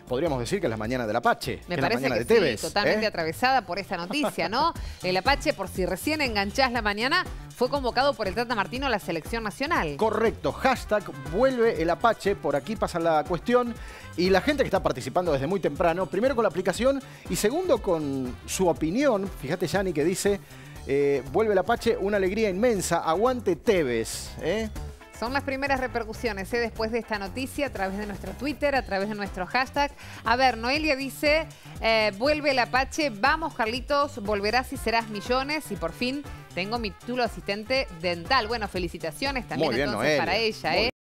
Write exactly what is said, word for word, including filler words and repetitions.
podríamos decir que es la mañana del Apache, Me que parece es la mañana que de Tevez. sí, totalmente ¿eh? atravesada por esa noticia, ¿no? El Apache, por si recién enganchás la mañana, fue convocado por el Tata Martino a la selección nacional. Correcto, hashtag vuelve el Apache, por aquí pasa la cuestión. Y la gente que está participando desde muy temprano, primero con la aplicación y segundo con su opinión. Fíjate, Yani, que dice, eh, vuelve el Apache, una alegría inmensa, aguante Tevez, ¿eh? Son las primeras repercusiones ¿eh? después de esta noticia a través de nuestro Twitter, a través de nuestro hashtag. A ver, Noelia dice, eh, vuelve el Apache, vamos Carlitos, volverás y serás millones y por fin tengo mi título asistente dental. Bueno, felicitaciones también Muy bien, entonces Noelia. para ella. Muy ¿eh?